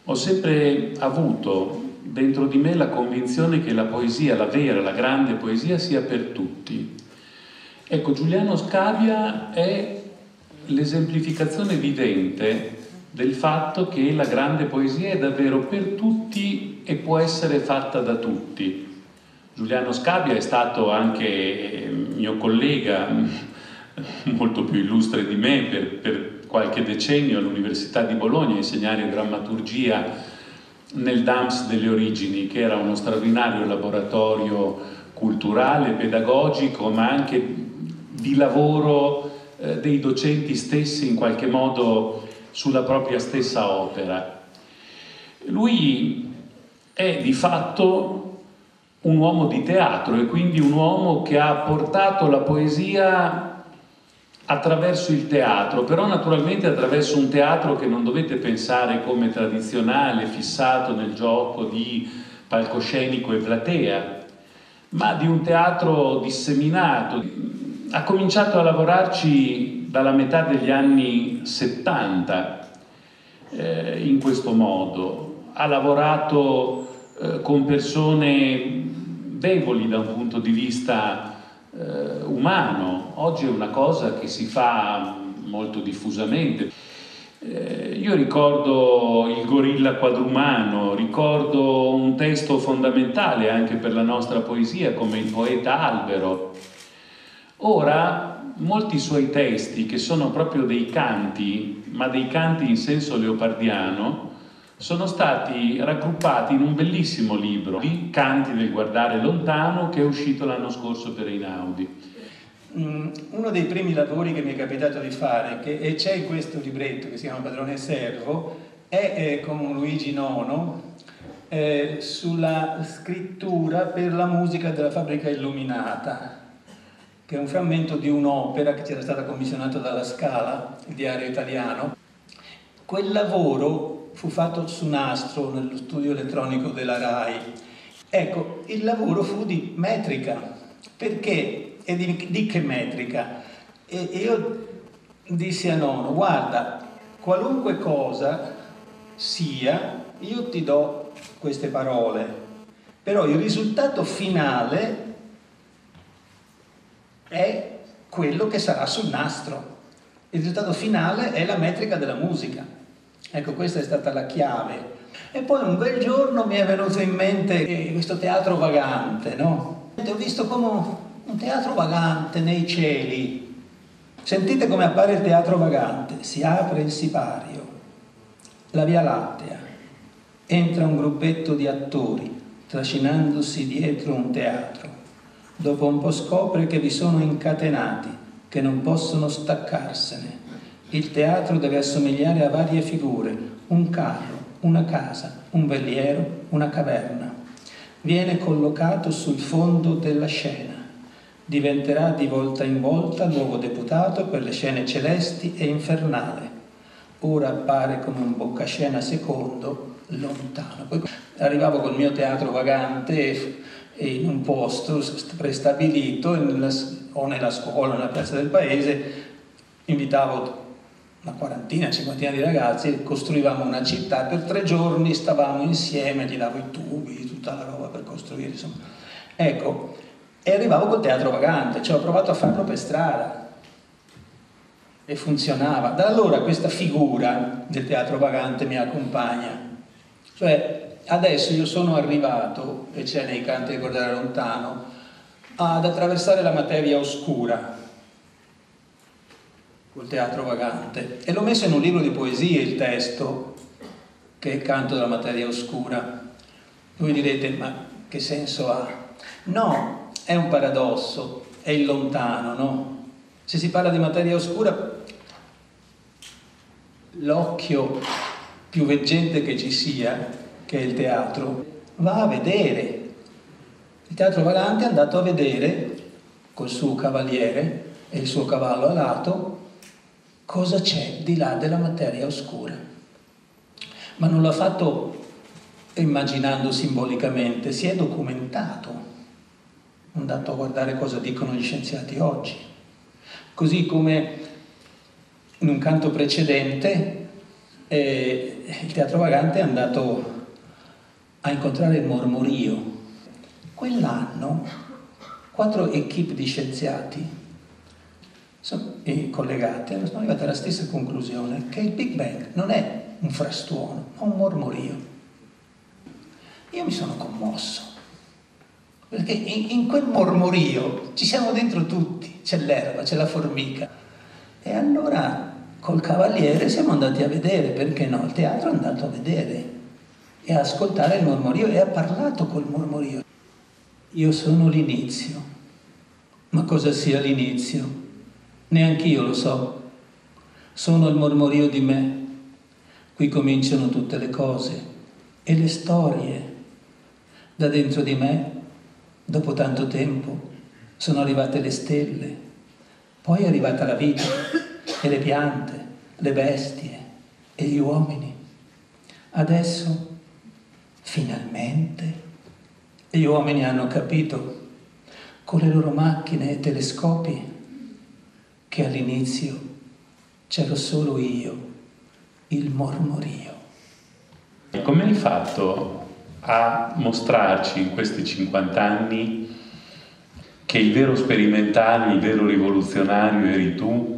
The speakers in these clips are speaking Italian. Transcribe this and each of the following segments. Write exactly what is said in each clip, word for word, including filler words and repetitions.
Ho sempre avuto dentro di me la convinzione che la poesia, la vera, la grande poesia, sia per tutti. Ecco, Giuliano Scabbia è l'esemplificazione vivente del fatto che la grande poesia è davvero per tutti e può essere fatta da tutti. Giuliano Scabbia è stato anche mio collega, molto più illustre di me, per, per qualche decennio all'Università di Bologna a insegnare drammaturgia nel D A M S delle Origini, che era uno straordinario laboratorio culturale, pedagogico, ma anche di lavoro eh, dei docenti stessi in qualche modo sulla propria stessa opera. Lui è di fatto un uomo di teatro e quindi un uomo che ha portato la poesia attraverso il teatro, però naturalmente attraverso un teatro che non dovete pensare come tradizionale, fissato nel gioco di palcoscenico e platea, ma di un teatro disseminato. Ha cominciato a lavorarci dalla metà degli anni settanta eh, in questo modo. Ha lavorato eh, con persone deboli da un punto di vista eh, umano. Oggi è una cosa che si fa molto diffusamente. Eh, io ricordo il gorilla quadrumano, ricordo un testo fondamentale anche per la nostra poesia come il poeta Albero. Ora, molti suoi testi, che sono proprio dei canti, ma dei canti in senso leopardiano, sono stati raggruppati in un bellissimo libro, Canti del guardare lontano, che è uscito l'anno scorso per Einaudi. Mm, uno dei primi lavori che mi è capitato di fare, che e c'è in questo libretto che si chiama Padrone e Servo, è eh, con Luigi Nono eh, sulla scrittura per la musica della Fabbrica Illuminata, che è un frammento di un'opera che ci era stata commissionata dalla Scala, il diario italiano. Quel lavoro fu fatto su nastro nello studio elettronico della RAI. Ecco, il lavoro fu di metrica, perché, e di, di che metrica? E io dissi a Nono, guarda, qualunque cosa sia, io ti do queste parole, però il risultato finale è quello che sarà sul nastro. Il risultato finale è la metrica della musica. Ecco, questa è stata la chiave. E poi un bel giorno mi è venuto in mente eh, questo teatro vagante, no? Ho visto come un teatro vagante nei cieli. Sentite come appare il teatro vagante. Si apre il sipario, la Via Lattea, entra un gruppetto di attori, trascinandosi dietro un teatro. Dopo un po' scopre che vi sono incatenati, che non possono staccarsene. Il teatro deve assomigliare a varie figure, un carro, una casa, un veliero, una caverna. Viene collocato sul fondo della scena. Diventerà di volta in volta nuovo deputato per le scene celesti e infernale. Ora appare come un boccascena secondo, lontano. Poi arrivavo col mio teatro vagante in un posto prestabilito, nella, o nella scuola, nella piazza del paese, invitavo una quarantina, cinquantina di ragazzi, costruivamo una città, per tre giorni stavamo insieme, gli davo i tubi, tutta la roba per costruire, insomma. Ecco, e arrivavo col teatro vagante, cioè ho provato a farlo per strada e funzionava. Da allora questa figura del teatro vagante mi accompagna, cioè adesso io sono arrivato, e c'è nei Canti del guardare lontano, ad attraversare la materia oscura col teatro vagante, e l'ho messo in un libro di poesie il testo, che è Canto della materia oscura. Voi direte, ma che senso ha? No, è un paradosso, è il lontano, no? Se si parla di materia oscura, l'occhio più veggente che ci sia, che è il teatro, va a vedere. Il teatro vagante è andato a vedere col suo cavaliere e il suo cavallo alato cosa c'è di là della materia oscura. Ma non l'ha fatto immaginando simbolicamente, si è documentato, è andato a guardare cosa dicono gli scienziati oggi. Così come in un canto precedente E il Teatro Vagante è andato a incontrare il Mormorio. Quell'anno quattro equipe di scienziati sono, eh, collegati sono arrivati alla stessa conclusione, che il Big Bang non è un frastuono, ma un mormorio. Io mi sono commosso, perché in, in quel mormorio ci siamo dentro tutti, c'è l'erba, c'è la formica. E allora col Cavaliere siamo andati a vedere, perché no, il teatro è andato a vedere e a ascoltare il mormorio e ha parlato col mormorio. Io sono l'inizio, ma cosa sia l'inizio? Neanch'io lo so. Sono il mormorio di me. Qui cominciano tutte le cose e le storie. Da dentro di me, dopo tanto tempo, sono arrivate le stelle, poi è arrivata la vita e le piante, le bestie e gli uomini. Adesso, finalmente, gli uomini hanno capito, con le loro macchine e telescopi, che all'inizio c'ero solo io, il mormorio. Come hai fatto a mostrarci in questi cinquanta anni che il vero sperimentale, il vero rivoluzionario eri tu,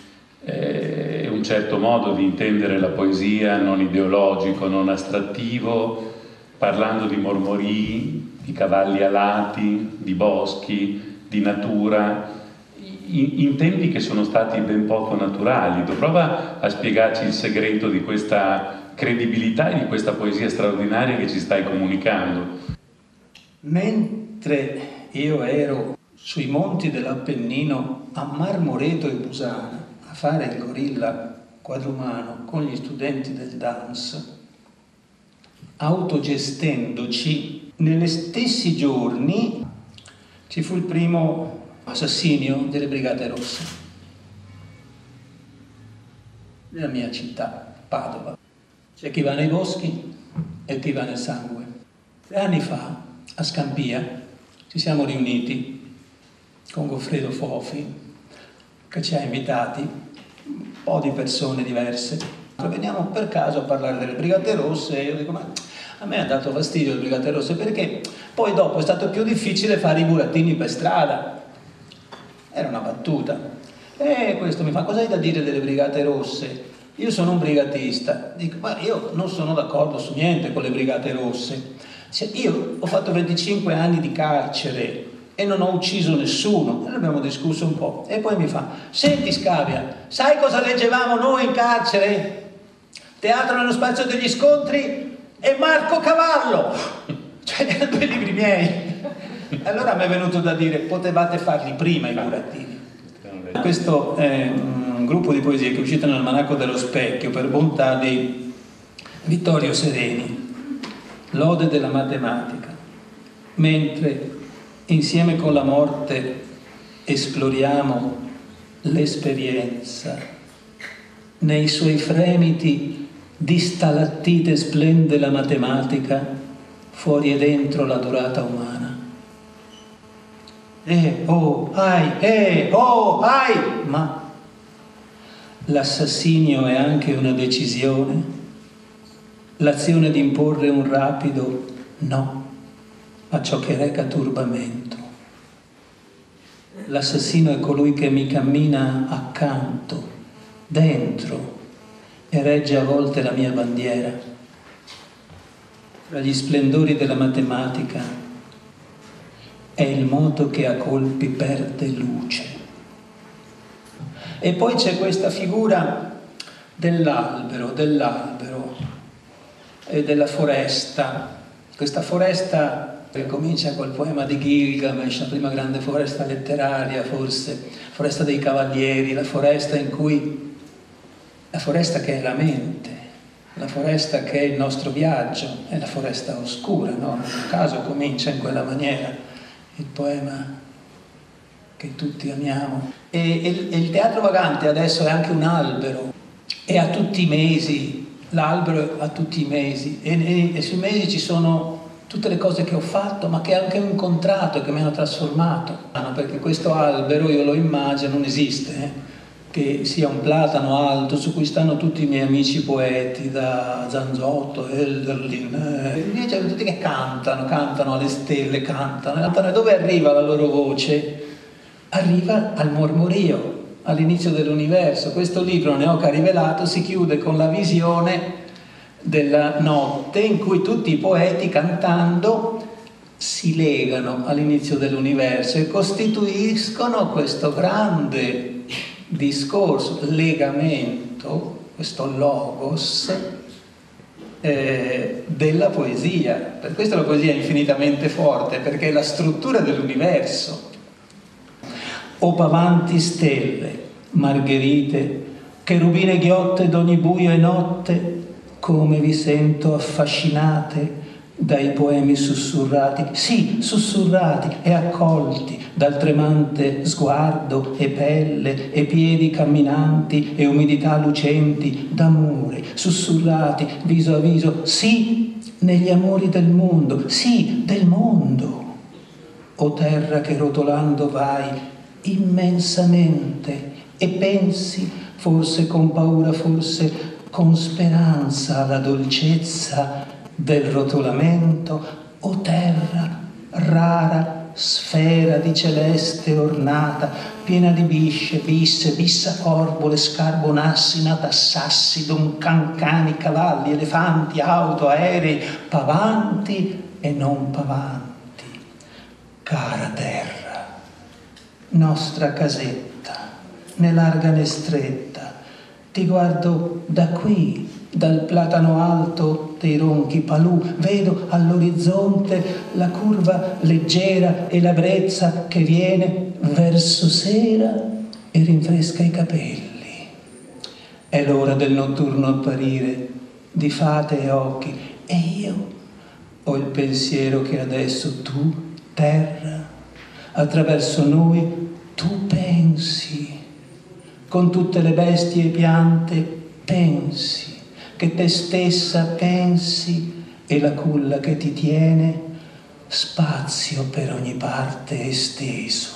eh, un certo modo di intendere la poesia, non ideologico, non astrattivo, parlando di mormorii, di cavalli alati, di boschi, di natura, in, in tempi che sono stati ben poco naturali. Prova a spiegarci il segreto di questa credibilità e di questa poesia straordinaria che ci stai comunicando. Mentre io ero sui monti dell'Appennino a Marmoreto e Busana a fare il gorilla quadrumano con gli studenti del D A M S, autogestendoci, negli stessi giorni ci fu il primo assassinio delle Brigate Rosse nella mia città, Padova. C'è chi va nei boschi e chi va nel sangue. Tre anni fa, a Scampia, ci siamo riuniti con Goffredo Fofi, che ci ha invitati, un po' di persone diverse. Veniamo per caso a parlare delle Brigate Rosse e io dico, ma a me ha dato fastidio le Brigate Rosse perché poi dopo è stato più difficile fare i burattini per strada. Era una battuta. E questo mi fa, cosa hai da dire delle Brigate Rosse? Io sono un brigatista, dico, ma io non sono d'accordo su niente con le Brigate Rosse. Cioè, io ho fatto venticinque anni di carcere e non ho ucciso nessuno, e ne abbiamo discusso un po'. E poi mi fa, senti Scavia, sai cosa leggevamo noi in carcere? Teatro nello spazio degli scontri e Marco Cavallo, cioè erano due libri miei. Allora mi è venuto da dire, potevate farli prima i burattini. Questo è un gruppo di poesie che è uscito nell'Almanacco dello Specchio per bontà di Vittorio Sereni, Lode della matematica, mentre insieme con la morte esploriamo l'esperienza, nei suoi fremiti di stalattite splende la matematica, fuori e dentro la durata umana. Eh, oh, ai, eh, oh, ai, ma l'assassinio è anche una decisione, l'azione di imporre un rapido no a ciò che reca turbamento. L'assassino è colui che mi cammina accanto, dentro, e regge a volte la mia bandiera. Tra gli splendori della matematica è il moto che a colpi perde luce. E poi c'è questa figura dell'albero, dell'albero e della foresta. Questa foresta che comincia col poema di Gilgamesh, la prima grande foresta letteraria forse, foresta dei cavalieri, la foresta in cui, la foresta che è la mente, la foresta che è il nostro viaggio, è la foresta oscura, no? Nel caso comincia in quella maniera il poema che tutti amiamo. E, e, e il Teatro Vagante adesso è anche un albero, e ha tutti i mesi, l'albero ha tutti i mesi, e, e, e sui mesi ci sono tutte le cose che ho fatto, ma che anche ho incontrato e che mi hanno trasformato. Perché questo albero, io lo immagino, non esiste, eh? che sia un platano alto su cui stanno tutti i miei amici poeti, da Zanzotto, Hölderlin, eh, invece tutti che cantano, cantano alle stelle, cantano, cantano. E dove arriva la loro voce? Arriva al mormorio, all'inizio dell'universo. Questo libro, Neoca rivelato, si chiude con la visione della notte in cui tutti i poeti cantando si legano all'inizio dell'universo e costituiscono questo grande discorso, legamento, questo logos eh, della poesia. Per questo la poesia è infinitamente forte, perché è la struttura dell'universo. O pavanti stelle, margherite, cherubine ghiotte d'ogni buio e notte, come vi sento affascinate dai poemi sussurrati, sì, sussurrati e accolti dal tremante sguardo e pelle e piedi camminanti e umidità lucenti d'amore, sussurrati viso a viso, sì, negli amori del mondo, sì, del mondo. O terra che rotolando vai immensamente e pensi, forse con paura, forse con speranza, alla dolcezza del rotolamento, o terra rara, sfera di celeste ornata, piena di bisce, bisse, bissaforbole, scarbonassi, natassassi, cancani, cavalli, elefanti, auto, aerei, pavanti e non pavanti. Cara terra, nostra casetta, né larga né stretta, ti guardo da qui, dal platano alto dei ronchi palù, vedo all'orizzonte la curva leggera e la brezza che viene verso sera e rinfresca i capelli. È l'ora del notturno apparire di fate e occhi, e io ho il pensiero che adesso tu, terra, attraverso noi tu pensi, con tutte le bestie e piante pensi, che te stessa pensi e la culla che ti tiene spazio per ogni parte esteso.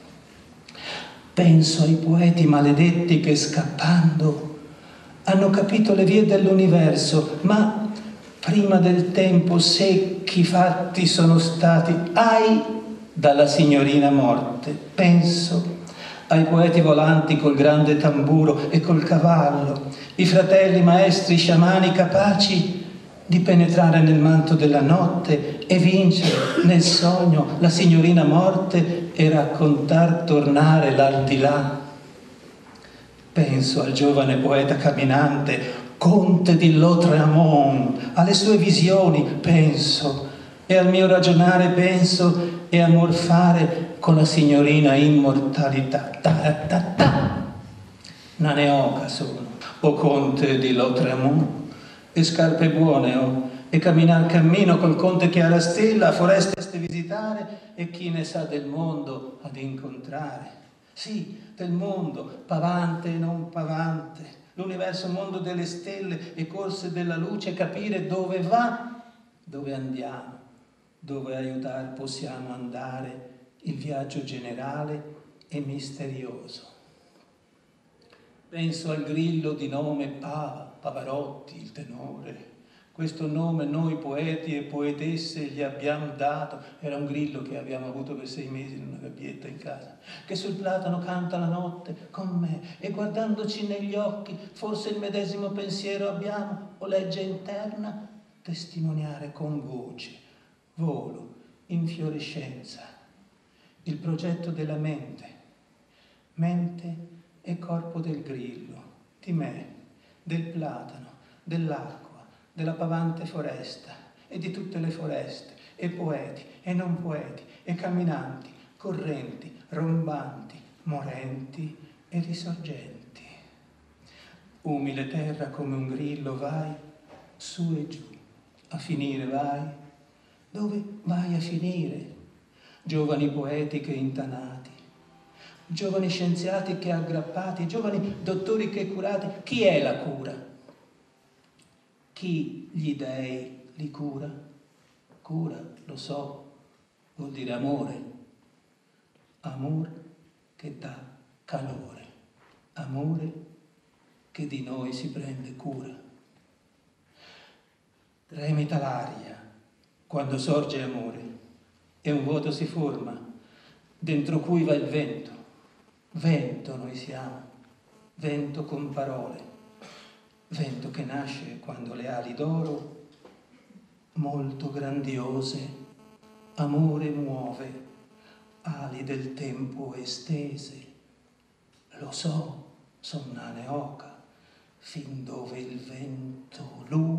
Penso ai poeti maledetti che scappando hanno capito le vie dell'universo, ma prima del tempo secchi fatti sono stati, ai, dalla signorina morte. Penso ai poeti volanti col grande tamburo e col cavallo, i fratelli maestri sciamani capaci di penetrare nel manto della notte e vincere nel sogno la signorina morte e raccontar tornare l'aldilà. Penso al giovane poeta camminante, conte di Lautréamont, alle sue visioni penso, e al mio ragionare penso e a morfare con la signorina immortalità. Ta, ta, ta. Una neoca sono, o conte di Lautréamont, e scarpe buone ho, e camminar cammino col conte che ha la stella, a foreste visitare, e chi ne sa del mondo ad incontrare. Sì, del mondo, pavante e non pavante, l'universo mondo delle stelle e corse della luce, capire dove va, dove andiamo, dove aiutar possiamo andare, il viaggio generale e misterioso. Penso al grillo di nome Pava, Pavarotti, il tenore. Questo nome noi poeti e poetesse gli abbiamo dato, era un grillo che abbiamo avuto per sei mesi in una gabbietta in casa, che sul platano canta la notte con me e guardandoci negli occhi forse il medesimo pensiero abbiamo, o legge interna, testimoniare con voce, volo, infiorescenza, il progetto della mente, mente e corpo del grillo, di me, del platano, dell'acqua, della pavante foresta e di tutte le foreste, e poeti e non poeti, e camminanti, correnti, rombanti, morenti e risorgenti. Umile terra come un grillo vai su e giù, a finire vai. Dove vai a finire? Giovani poeti che intanati, giovani scienziati che aggrappati, giovani dottori che curati. Chi è la cura? Chi gli dei li cura? Cura, lo so, vuol dire amore. Amor che dà calore. amore che di noi si prende cura. Tremita l'aria quando sorge amore e un vuoto si forma dentro cui va il vento. Vento noi siamo, vento con parole, vento che nasce quando le ali d'oro, molto grandiose, amore muove, ali del tempo estese. Lo so, son nane oca, fin dove il vento lui